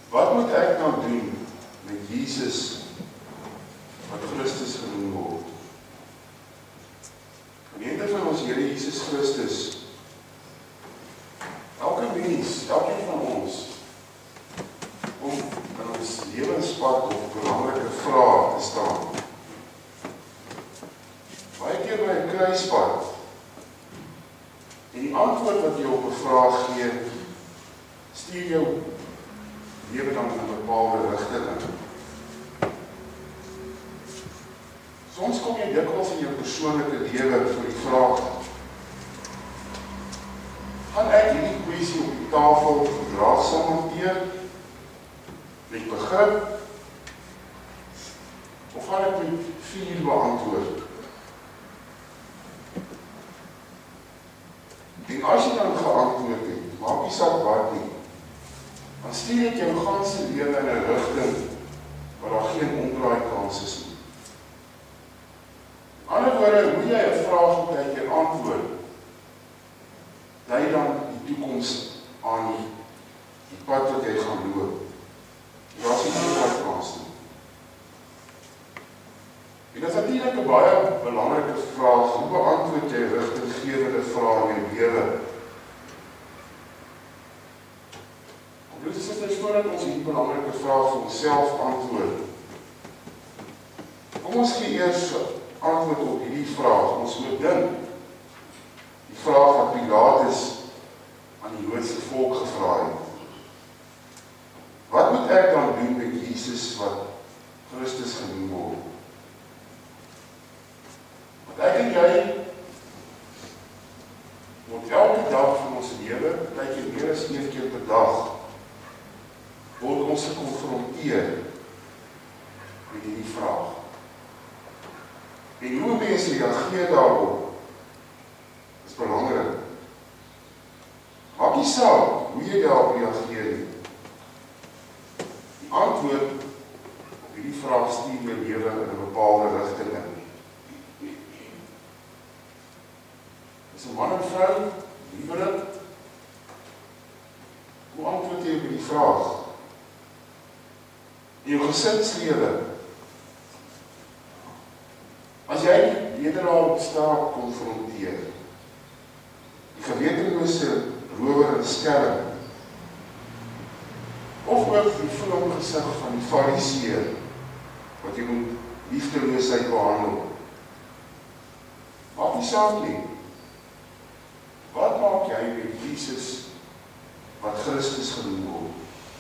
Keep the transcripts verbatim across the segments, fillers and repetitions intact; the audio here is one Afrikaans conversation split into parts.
Wat moet ek nou doen met Jesus wat Christus genoem word? Gemeente van ons Here Jesus Christus, elke mens, elkeen van ons, om in ons lewenspad op belangrike vrae te staan. Baie keer by 'n kruispad, en die antwoord wat jy op 'n vraag gee, stuur jou lewe dan in 'n bepaalde rigting in. Soms kom jy dikwels in jou persoonlike lewe vir die vraag, gaan ek hierdie kwessie op die tafel verdraagsaam hanteer, met begrip, of gaan ek met vuur beantwoord? En as jy dan geantwoord het, maak nie saak wat nie, dan stuur dit jou ganse lewe in 'n rigting waar daar geen omdraai kans is nie. In ander woorde, hoe jy 'n vraag baie keer antwoord, lei dan die toekoms aan die, die pad wat jy gaan loop. Daar is nie omdraai kans nie. En dit is natuurlik 'n baie belangrike vraag, hoe beantwoord jy rigtinggewende vrae in jou lewe? Dit is net voordat ons hierdie belangrike vraag vir onsself antwoord. Kom ons gee eers antwoord op hierdie vraag. Ons moet dink. Die vraag wat Pilatus aan die Joodse volk gevra het. Wat moet ek dan doen met Jesus wat Christus genoem word? Want ek en jy word elke dag van ons lewe, kyk jy meer as een keer per dag, word ons gekonfronteer met hierdie vraag. En hoe mense reageer daarop is belangrik. Maak nie saak hoe jy daarop reageer nie. Die antwoord op hierdie vraag stuur jou lewe in 'n bepaalde rigting in. Is 'n man en vrou, liefde, hoe antwoord jy op die vraag? In jou gesinslewe, as jy die bedelaar op straat konfronteer, die gewetenlose rower en skelm, of ook die filmgesig van die fariseer, wat jy moet liefdeloosheid behandel, maak nie saak nie. Wat maak jy met Jesus wat Christus genoem word?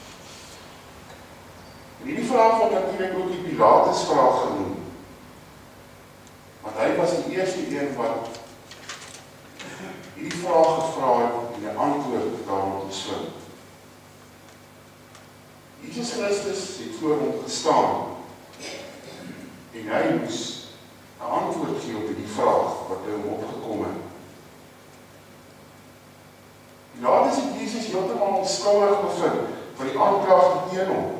En hierdie vraag word natuurlik ook die Pilatus vraag genoem. Want hy was die eerste een wat hierdie vraag gevra het en 'n antwoord daarop gesvind. Jesus Christus het voor hom gestaan en hy moes 'n antwoord gee op die vraag wat by hom opgekom het. Pilatus het Jesus heeltemal onskuldig bevind van die aanklagte teen hom.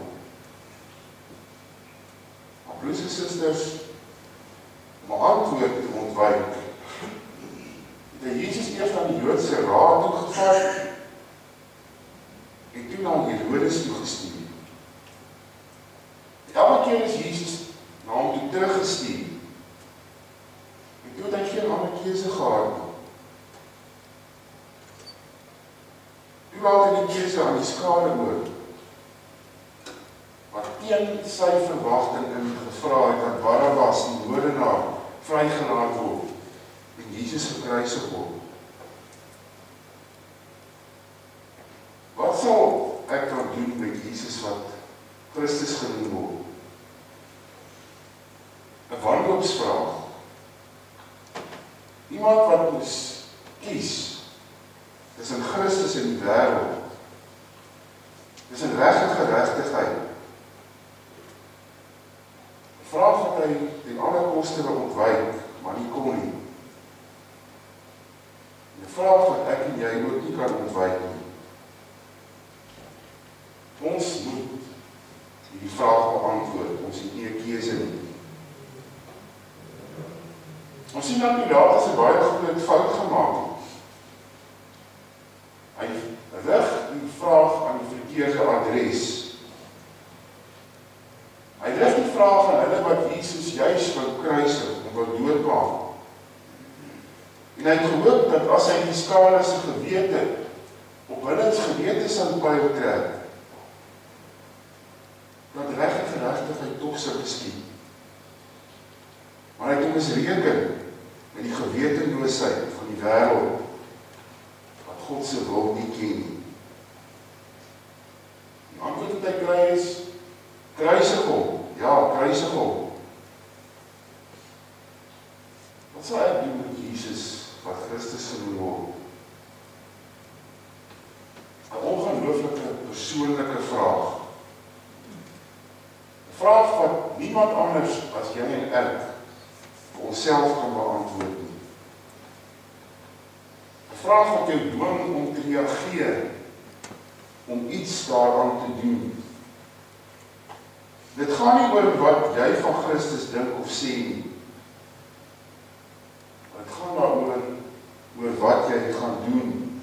Broers en susters, om 'n antwoord te ontwyk, het hy Jesus eers aan die Joodse raad toegevat en toe na Herodes toegestuur. Elke keer is Jesus na hom toe teruggestuur en toe het hy geen ander keuse gehad nie. Toe laat hy die keuse aan die skare oor, wat teen sy verwagting in gevra het dat Barabbas die moordenaar vrygelaat word en Jesus gekruisig word. Wat sal ek dan doen met Jesus wat Christus genoem word? 'n Wanhoopsvraag. Iemand wat moes kies tussen Christus en die wêreld, tussen reg en geregtigheid. Vraag wat hy ten alle koste wil ontwyk, maar nie kon nie. En 'n vraag wat ek en jy ook nie kan ontwyk nie. Ons moet die vraag beantwoord, ons het nie 'n keuse nie. Ons sien dat Pilatus 'n baie groot fout gemaak het. Hy rig die vraag aan die verkeerde adres. vraag aan hulle wat Jesus juis wil kruisig, of wil doodmaak. En hy het gehoop dat as hy die skare se gewete op hulle gewete sal pyl trek, dat reg en geregtigheid tog sou geskied. Maar hy het hom misreken met die gewetenloosheid van die wêreld, wat God se wil nie ken nie. Die antwoord wat hy kry is, kruisig hom, ja, kruisig hom. Wat sal ek doen met Jesus wat Christus genoem word? 'n ongelooflike persoonlike vraag. 'n Vraag wat niemand anders as jy en ek vir onsself kan beantwoord nie. 'n Vraag wat jou dwing om te reageer, om iets daaraan te doen. Dit gaan nie oor wat jy van Christus dink of sê nie. Dit gaan daaroor oor wat jy gaan doen.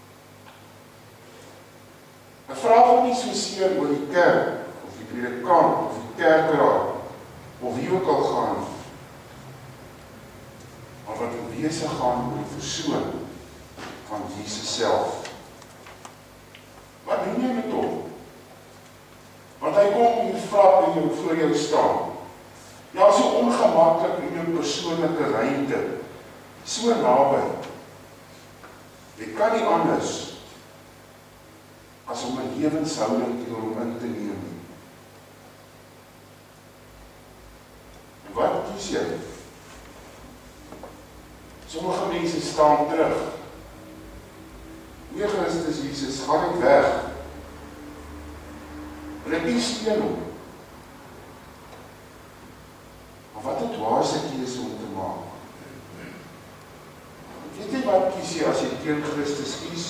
'n Vraag wat nie soseer oor die kerk, of die predikant, of die kerkraad, of wie ook al gaan, maar wat in wese gaan oor die persoon van Jesus self. Wat doen jy met hom? Want hy kom hier vlak en jou voor jou staan. Ja, so ongemaklik in jou persoonlike ruimte, so naby. Jy kan nie anders as om 'n lewenshouding teenoor hom in te neem nie. En wat kies jy? Sommige mense staan terug. Nee, Christus Jesus, gaan nie weg. Hulle kies teen hom. Maar wat 'n dwaase keuse om te maak. Weet jy wat kies jy as jy teen Christus kies?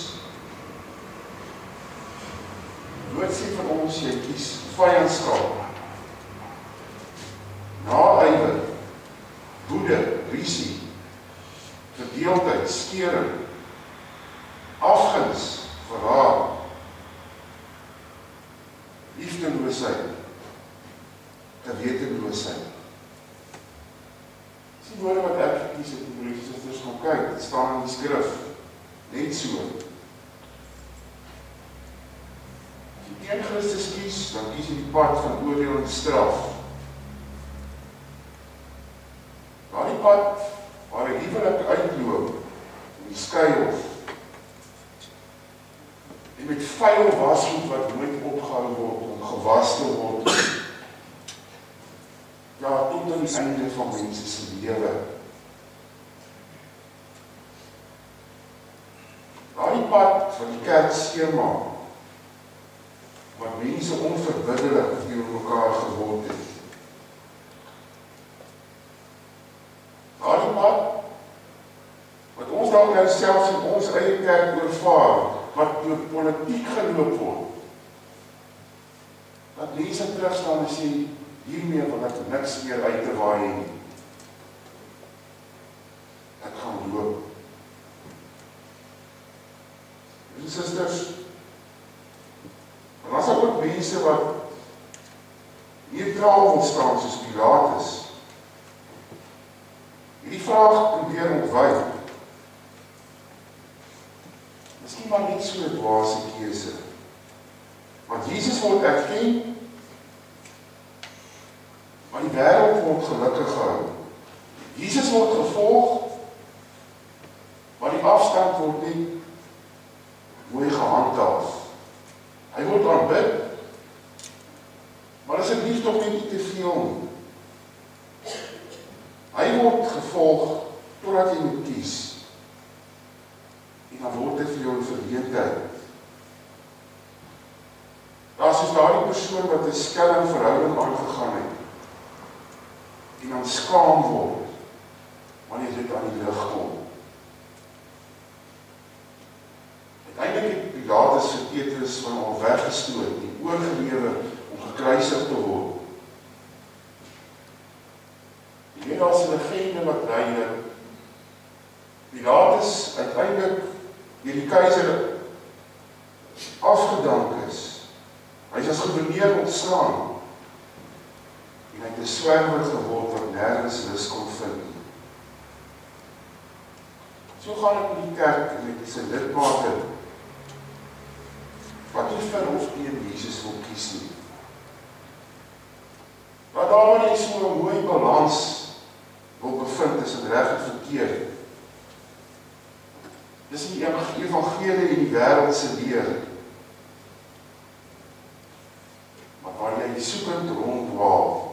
Woord sê van ons, jy kies vyandskap, naaiwer, woede, rusie, verdeeldheid, skering, afguns, verraad, liefdeloosheid, gewetenloosheid. Dis die woorde wat ek gekies het, die broers en susters gaan kyk, dit staan in die skrif, net so. As jy teen Christus kies, dan kies jy die pad van oordeel en straf. Daar die pad waar die huwelik uitloop, in die skuilhof, en met vuil wasgoed wat nooit opgehou word, om gewas te word, ja, tot aan die einde van mense se lewe. Daar die pad van die kerk skema, wat mense onverbiddelik teenoor mekaar geword het. Daar die pad, wat ons dalk nou selfs in ons eie kerk oorvaar, wat door politiek geloop word. Dat mense terugstaan en sê, hiermee wil ek niks meer uit te waai nie. Ek gaan loop. En sisters, en as daar ook mense wat neutraal wil staan soos Pilatus, hierdie vraag probeer ontwyk. Miskien maar nie so 'n dwaase keuse. Want Jesus word erken, maar die wêreld word gelukkig gehou. Jesus word gevolg, maar die afstand word nie mooi gehandhaaf. Hy word aanbid, maar asseblief tog net nie te veel nie. Hy word gevolg totdat jy moet kies. En dan word dit vir jou 'n verleentheid. Daar is daardie persoon wat 'n skelm verhouding aangegaan het, en dan skaam word, wanneer dit aan die lig kom. Uiteindelik het Pilatus vir Petrus van hom weggestoot en oorgelewer om gekruisig te word. En hier is 'n legende wat dui dat Pilatus uiteindelik deur die keiser afgedank is. Hy is as gouverneur ontslaan. en hy het 'n swerwer geword wat nergens rus kon vind nie. So gaan ek in die kerk en met sy lidmate wat nie vir of teen Jesus wil kies nie. Maar daar waar jy so 'n mooi balans wil bevind tussen reg en verkeerd. Dis die evangelie en die wêreld se leer. Maar waar jy soekend rondwaal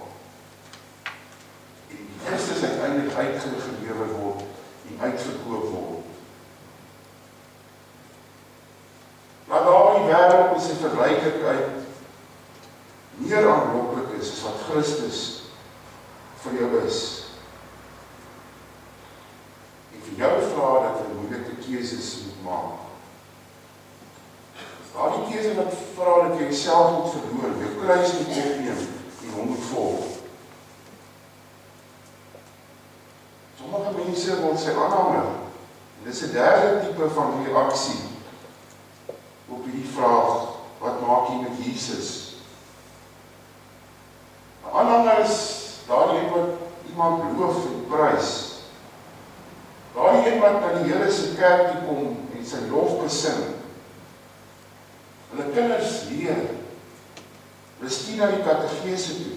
en die Christus uiteindelik uitgelewer word en uitverkoop word. Maar daar waar die wêreld met sy verryklikheid meer aanloklik is as wat Christus vir jou is. En vir jou vra dat jy moeilike keuses moet maak. Daar die keuse wat vra dat jy jouself moet verloor, jou kruis moet opneem en hom moet volg. Sommige mense wil sy aanhanger. En dis 'n derde tipe van reaksie op hierdie vraag, wat maak jy met Jesus? 'n Aanhanger is daardie een wat iemand loof en prys. Daardie een wat na die Here se kerk toe kom en sy lof besing. Hulle kinders leer. Hulle stuur na die katekese toe.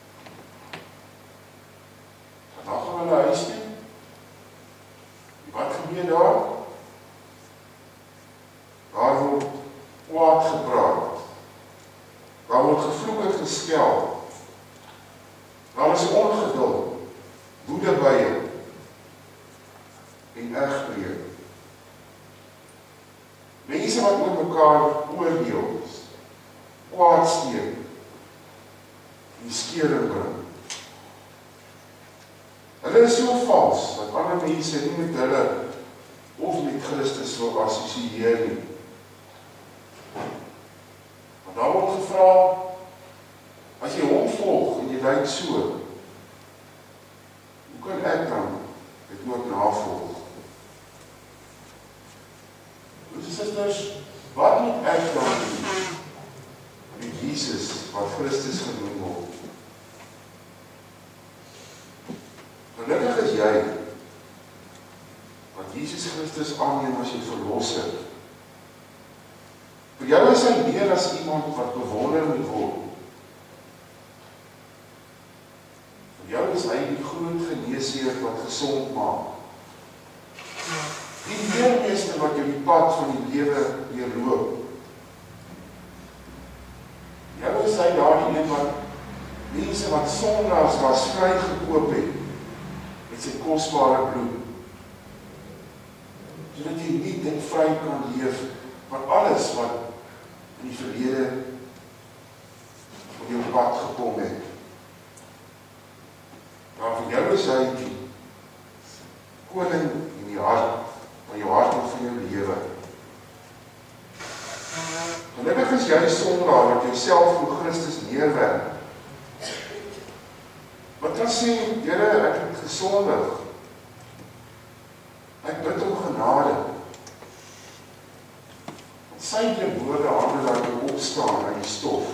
Dan gaan hulle huis toe. Wat gebeur daar? Daar word kwaad gepraat. Daar word gevloek en geskel. Daar is ongeduld, woede bye en egbreek. Mense wat oor mekaar oordeel, kwaad steek en skeuring bring. Hulle is so vals dat ander mense nie met hulle of met Christus wil assosieer nie. Maar daar word gevra, as jy hom volg en jy lyk so, hoe kan ek dan dit ook navolg? Dus sisters, wat moet ek dan doen met Jesus wat Christus genoem word? Gelukkig is jy wat Jesus Christus aanneem as jou verlosser. Vir jou is hy meer as iemand wat bewonder moet word. Vir jou is hy die groot geneesheer wat gesond maak. Die leermeester wat jou die pad van die lewe deurloop. Jou is hy daardie een wat mense wat sondaars was vrygekoop het met sy kosbare bloed. Sodat jy nie dit vry kan leef van alles wat in die verlede op jou pad gekom het. Maar vir jou is hy die koning in die hart, van jou hart en van jou lewe. Gelukkig is jy sondaar wat jouself voor Christus neerwerp. Wat kan sê, Here, ek het gesondig. Ek bid om genade. Sy woorde hande laat jou opstaan uit die stof.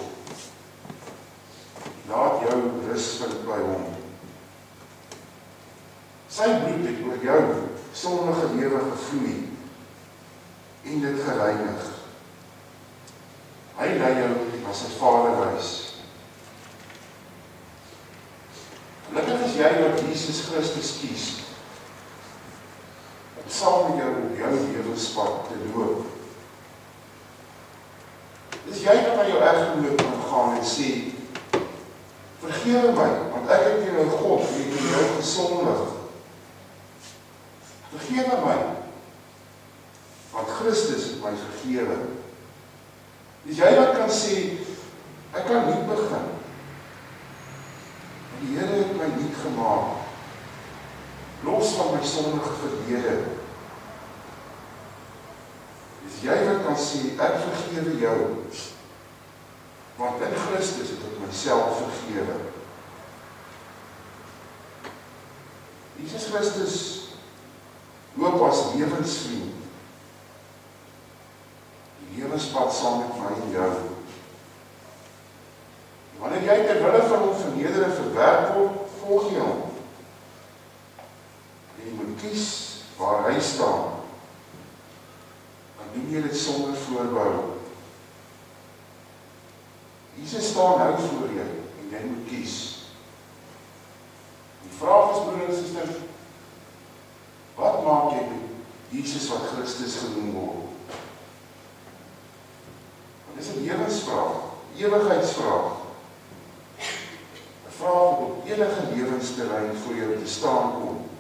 Laat jou rus vind by hom. Sy bloed het oor jou sondige lewe gevloei en dit gereinig. Hy lei jou na sy Vaderhuis. Gelukkig is jy wat Jesus Christus kies om saam met jou op jou lewenspad te loop. Dis jy wat na jou eggenoot kan gaan en sê, vergewe my, want ek het teen jou God en teen jou gesondig. Vergewe my, want Christus het my vergewe. Dis jy wat kan sê, ek kan nie begin. Want die Here het my nie gemaak, los van my sondige verlede. Dis jy wat kan sê, ek vergewe jou, want in Christus het ek myself vergewe. Jesus Christus loop as lewensvriend, die lewenspad saam met my en jou. Wanneer jy ter wille van hom verneder en verwerp, jy dit sonder voorbehou. Jesus staan nou voor jou en jy moet kies. Die vraag is, broer en suster, wat maak jy met Jesus wat Christus genoem word? Want dis 'n lewensvraag, ewigheidsvraag. 'n Vraag wat op enige lewensterrein voor jou te staan kom.